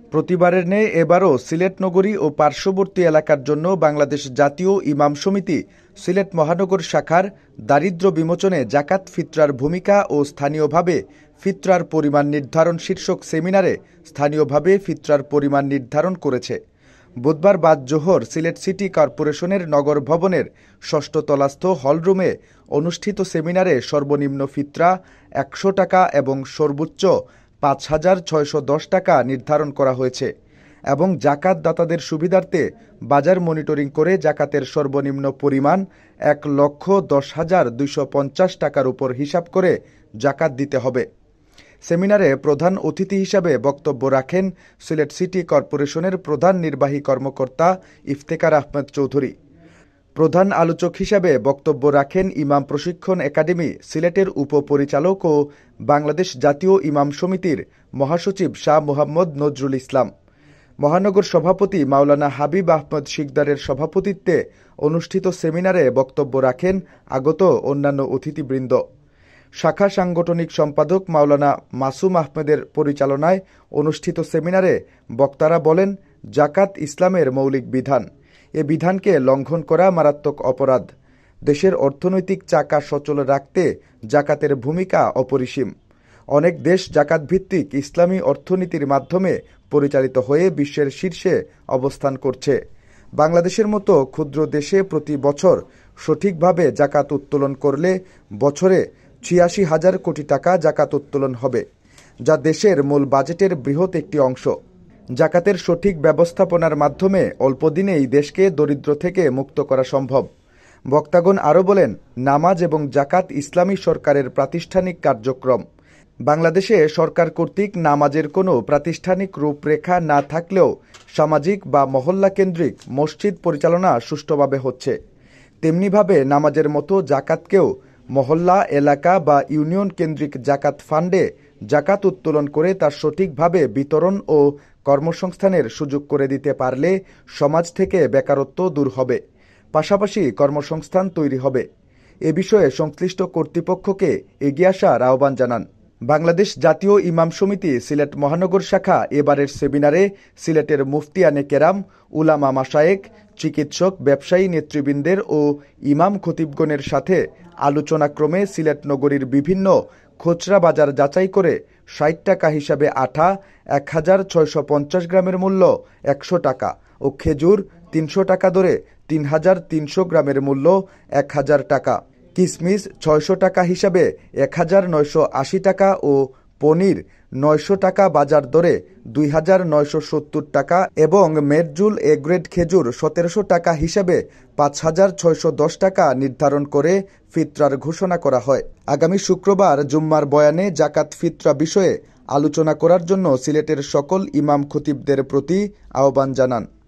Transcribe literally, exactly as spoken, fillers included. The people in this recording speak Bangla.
প্রতিবারের ন্যায় এবারও সিলেট নগরী ও পার্শ্ববর্তী এলাকার জন্য বাংলাদেশ জাতীয় ইমাম সমিতি সিলেট মহানগর শাখার দারিদ্র্য বিমোচনে জাকাত ফিতরার ভূমিকা ও স্থানীয়ভাবে ফিতরার পরিমাণ নির্ধারণ শীর্ষক সেমিনারে স্থানীয়ভাবে ফিতরার পরিমাণ নির্ধারণ করেছে। বুধবার বাদ জোহর সিলেট সিটি কর্পোরেশনের নগর ভবনের ষষ্ঠ তলাস্থ হলরুমে অনুষ্ঠিত সেমিনারে সর্বনিম্ন ফিতরা একশো টাকা এবং সর্বোচ্চ পাঁচ হাজার ছয়শো দশ টাকা নির্ধারণ করা হয়েছে এবং জাকাত দাতাদের সুবিধার্থে বাজার মনিটরিং করে জাকাতের সর্বনিম্ন পরিমাণ এক লক্ষ দশ হাজার দুইশো পঞ্চাশ টাকার উপর হিসাব করে জাকাত দিতে হবে। সেমিনারে প্রধান অতিথি হিসাবে বক্তব্য রাখেন সিলেট সিটি কর্পোরেশনের প্রধান নির্বাহী কর্মকর্তা ইফতেখার আহমেদ চৌধুরী। প্রধান আলোচক হিসাবে বক্তব্য রাখেন ইমাম প্রশিক্ষণ একাডেমি সিলেটের উপপরিচালক ও বাংলাদেশ জাতীয় ইমাম সমিতির মহাসচিব শাহ মোহাম্মদ নজরুল ইসলাম। মহানগর সভাপতি মাওলানা হাবিব আহমদ শিকদারের সভাপতিত্বে অনুষ্ঠিত সেমিনারে বক্তব্য রাখেন আগত অন্যান্য অতিথিবৃন্দ। শাখা সাংগঠনিক সম্পাদক মাওলানা মাসুম আহমেদের পরিচালনায় অনুষ্ঠিত সেমিনারে বক্তারা বলেন, জাকাত ইসলামের মৌলিক বিধান। এ বিধানকে লঙ্ঘন করা মারাত্মক অপরাধ। দেশের অর্থনৈতিক চাকা সচল রাখতে জাকাতের ভূমিকা অপরিসীম। অনেক দেশ জাকাত ভিত্তিক ইসলামী অর্থনীতির মাধ্যমে পরিচালিত হয়ে বিশ্বের শীর্ষে অবস্থান করছে। বাংলাদেশের মতো ক্ষুদ্র দেশে প্রতি বছর সঠিকভাবে জাকাত উত্তোলন করলে বছরে ছিয়াশি হাজার কোটি টাকা জাকাত উত্তোলন হবে, যা দেশের মূল বাজেটের বৃহৎ একটি অংশ। জাকাতের সঠিক ব্যবস্থাপনার মাধ্যমে অল্প দিনেই দেশকে দরিদ্র থেকে মুক্ত করা সম্ভব। বক্তাগণ আরও বলেন, নামাজ এবং জাকাত ইসলামী সরকারের প্রাতিষ্ঠানিক কার্যক্রম। বাংলাদেশে সরকার কর্তৃক নামাজের কোনো প্রাতিষ্ঠানিক রূপরেখা না থাকলেও সামাজিক বা মহল্লা কেন্দ্রিক মসজিদ পরিচালনা সুষ্ঠুভাবে হচ্ছে। তেমনিভাবে নামাজের মতো জাকাতকেও মহল্লা, এলাকা বা ইউনিয়ন কেন্দ্রিক জাকাত ফান্ডে জাকাত উত্তোলন করে তার সঠিকভাবে বিতরণ ও কর্মসংস্থানের সুযোগ করে দিতে পারলে সমাজ থেকে বেকারত্ব দূর হবে, পাশাপাশি কর্মসংস্থান তৈরি হবে। এ বিষয়ে সংশ্লিষ্ট কর্তৃপক্ষকে এগিয়ে আসার আহ্বান জানান। বাংলাদেশ জাতীয় ইমাম সমিতি সিলেট মহানগর শাখা এবারের সেমিনারে সিলেটের মুফতিয়ানে কেরাম, উলামা মাশায়েখ, চিকিৎসক, ব্যবসায়ী নেতৃবৃন্দের ও ইমাম খতিবগণের সাথে আলোচনাক্রমে সিলেট নগরীর বিভিন্ন খুচরা বাজার যাচাই করে ষাট টাকা হিসাবে আটা এক হাজার ছয়শো পঞ্চাশ গ্রামের মূল্য একশো টাকা ও খেজুর তিনশো টাকা দরে তিন হাজার তিনশো গ্রামের মূল্য এক হাজার টাকা, কিসমিস ছয়শো টাকা হিসাবে এক হাজার নয়শো আশি টাকা ও পনির নয়শো টাকা বাজার দরে দুই হাজার নয়শো সত্তর টাকা এবং মেরজুল এ গ্রেড খেজুর সতেরোশো টাকা হিসাবে পাঁচ হাজার ছয়শো দশ টাকা নির্ধারণ করে ফিতরার ঘোষণা করা হয়। আগামী শুক্রবার জুম্মার বয়ানে জাকাত ফিতরা বিষয়ে আলোচনা করার জন্য সিলেটের সকল ইমাম খতিবদের প্রতি আহ্বান জানান।